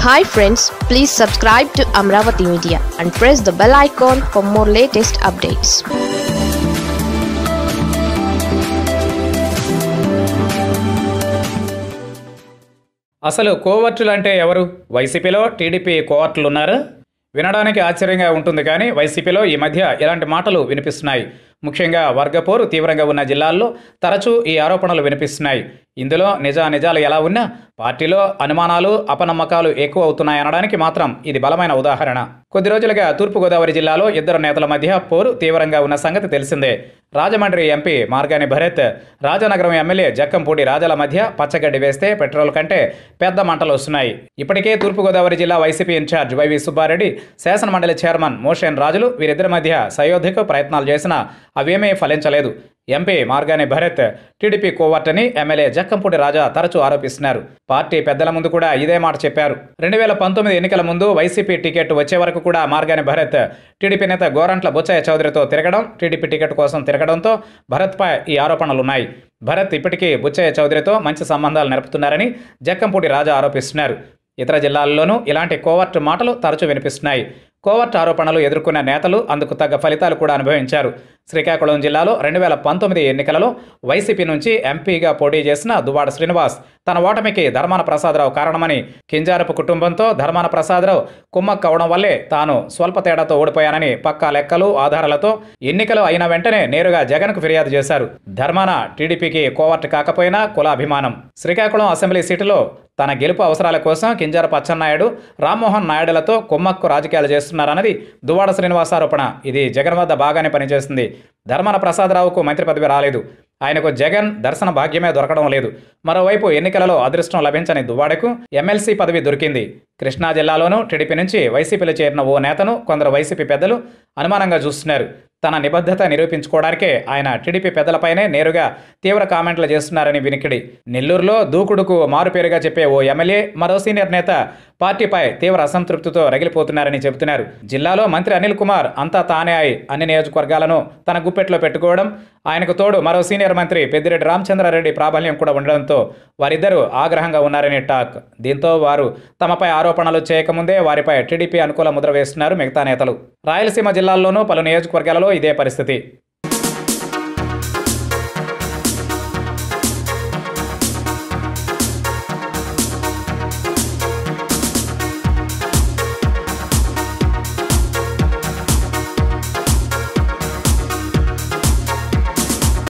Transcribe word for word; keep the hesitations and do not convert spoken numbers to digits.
Hi friends, please subscribe to Amaravathi Media and press the bell icon for more latest updates. అసలు కోవర్టులు అంటే ఎవరు? వైసీపీలో TDP కోవర్టులు ఉన్నారా? వినడానికి ఆశ్చర్యంగా ఉంటుంది కానీ వైసీపీలో ఈ మధ్య ఇలాంటి మాటలు వినిపిస్తున్నాయి. ముఖ్యంగా వర్గపోరు తీవ్రంగా ఉన్న జిల్లాల్లో తరచూ ఈ ఆరోపణలు వినిపిస్తున్నాయి. ఇందులో నిజా నిజాలు ఎలా ఉన్నా పార్టీలో అనుమానాలు అపనమ్మకాలు ఎక్కువ అవుతున్నాయనడానికి మాత్రం ఇది బలమైన ఉదాహరణ. కొద్ది రోజులుగా తూర్పుగోదావరి జిల్లాలో ఇద్దరు నేతల మధ్య పోరు తీవ్రంగా ఉన్న సంగతి తెలిసిందే. రాజమండ్రి ఎంపీ మార్గాని భరత్, రాజనగరం ఎమ్మెల్యే జక్కంపూడి రాజాల మధ్య పచ్చగడ్డి వేస్తే పెట్రోల్ కంటే పెద్ద మంటలు వస్తున్నాయి. ఇప్పటికే తూర్పుగోదావరి జిల్లా వైసీపీ ఇన్ఛార్జ్ వైవి సుబ్బారెడ్డి, శాసనమండలి చైర్మన్ మోషేన్ రాజులు వీరిద్దరి మధ్య సయోధ్యకు ప్రయత్నాలు చేసినా అవేమీ ఫలించలేదు. MP Margani Bharat TDP covert అని ఎమ్మెల్యే జక్కంపూడి రాజా తరచూ ఆరోపిస్తున్నారు. పార్టీ పెద్దల ముందు కూడా ఇదే మాట చెప్పారు. రెండు వేల పంతొమ్మిది ఎన్నికల ముందు వైసీపీ టికెట్ వచ్చే వరకు కూడా మార్గాని భరత్ టీడీపీ నేత గోరంట్ల బుచ్చయ్య చౌదరితో తిరగడం, టీడీపీ టికెట్ కోసం తిరగడంతో భరత్పై ఈ ఆరోపణలున్నాయి. భరత్ ఇప్పటికీ బుచ్చయ్య చౌదరితో మంచి సంబంధాలు నెరపుతున్నారని జక్కంపూడి రాజా ఆరోపిస్తున్నారు. ఇతర జిల్లాల్లోనూ ఇలాంటి కోవర్ట్ మాటలు తరచూ వినిపిస్తున్నాయి. కోవర్ట్ ఆరోపణలు ఎదుర్కొన్న నేతలు అందుకు తగ్గ ఫలితాలు కూడా అనుభవించారు. శ్రీకాకుళం జిల్లాలో రెండు వేల పంతొమ్మిది ఎన్నికలలో వైసీపీ నుంచి ఎంపీగా పోటీ చేసిన దువ్వాడ శ్రీనివాస్ తన ఓటమికి ధర్మాన ప్రసాదరావు కారణమని, కింజారపు కుటుంబంతో ధర్మాన ప్రసాదరావు కుమ్మక్క అవడం వల్లే తాను స్వల్ప తేడాతో ఓడిపోయానని పక్కా లెక్కలు ఆధారాలతో ఎన్నికలు అయిన వెంటనే నేరుగా జగన్కు ఫిర్యాదు చేశారు. ధర్మాన టీడీపీకి కోవర్ట్ కాకపోయినా కులాభిమానం. శ్రీకాకుళం అసెంబ్లీ సీటులో తన గెలుపు అవసరాల కోసం కింజారపు అచ్చెన్నాయుడు, రామ్మోహన్ నాయుడులతో కుమ్మక్కు రాజకీయాలు చేస్తున్నారన్నది దువ్వాడ శ్రీనివాస్ ఆరోపణ. ఇది జగన్ వద్ద బాగానే పనిచేస్తుంది. ధర్మాన ప్రసాదరావుకు మంత్రి పదవి రాలేదు. ఆయనకు జగన్ దర్శన భాగ్యమే దొరకడం లేదు. మరోవైపు ఎన్నికలలో అదృష్టం లభించని దువ్వాడకు ఎమ్మెల్సీ పదవి దొరికింది. కృష్ణా జిల్లాలోనూ టీడీపీ నుంచి వైసీపీలో చేరిన ఓ నేతను కొందరు వైసీపీ పెద్దలు అనుమానంగా చూస్తున్నారు. తన నిబద్ధత నిరూపించుకోవడానికే ఆయన టీడీపీ పెద్దలపైనే నేరుగా తీవ్ర కామెంట్లు చేస్తున్నారని వినికిడి. నెల్లూరులో దూకుడుకు మారుపేరుగా చెప్పే ఓ ఎమ్మెల్యే, మరో సీనియర్ నేత పార్టీపై తీవ్ర అసంతృప్తితో రగిలిపోతున్నారని చెబుతున్నారు. జిల్లాలో మంత్రి అనిల్ కుమార్ అంతా తానే అయి అన్ని నియోజకవర్గాలను తన గుప్పెట్లో పెట్టుకోవడం, ఆయనకు తోడు మరో సీనియర్ మంత్రి పెద్దిరెడ్డి రామచంద్రారెడ్డి ప్రాబల్యం కూడా ఉండడంతో వారిద్దరూ ఆగ్రహంగా ఉన్నారని టాక్. దీంతో వారు తమపై ఆరోపణలు చేయకముందే వారిపై టీడీపీ అనుకూల ముద్ర వేస్తున్నారు మిగతా నేతలు. రాయలసీమ జిల్లాల్లోనూ పలు నియోజకవర్గాలలో ఇదే పరిస్థితి.